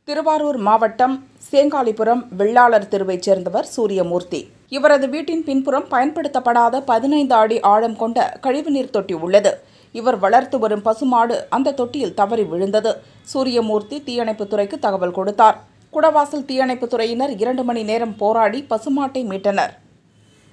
திருவாரூர் மாவட்டம் சேங்காலிபுரம் வெள்ளாளர் தெருவைச் சேர்ந்தவர் சூரியமூர்த்தி. இவரது வீட்டின் பின்புறம் பயன்படுத்தப்படாத 15 அடி ஆழம் கொண்ட கழிவுநீர் தொட்டி உள்ளது. இவர் வளர்த்து வரும் பசுமாடு அந்த தொட்டியில் தவறி விழுந்தது. சூரியமூர்த்தி தீயணைப்புத்துறைக்கு தகவல் கொடுத்தார். குடவாசல் தீயணைப்புத்துறையினர் 2 மணி நேரம் போராடி பசுமாட்டை மீட்டனர்.